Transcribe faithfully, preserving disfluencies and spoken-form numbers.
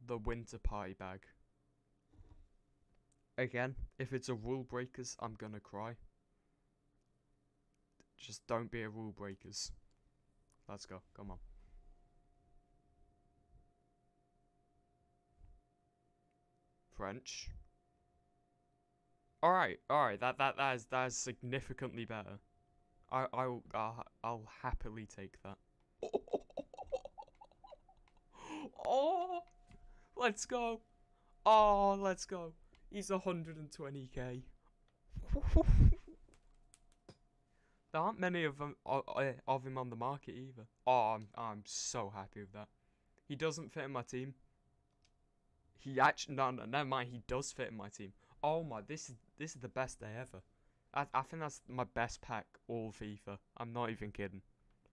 the winter party bag. Again, if it's a rule breakers, I'm gonna cry. Just don't be a rule breakers. Let's go. Come on. French. Alright, alright, that, that, that is, that is significantly better. I, I'll, I'll, I'll happily take that. Oh, let's go. Oh, let's go. He's one hundred twenty K. There aren't many of them uh, of him on the market either. Oh, I'm, I'm so happy with that. He doesn't fit in my team. He actually, no, no, never mind. He does fit in my team. Oh my, this is this is the best day ever. I, I think that's my best pack all FIFA. I'm not even kidding.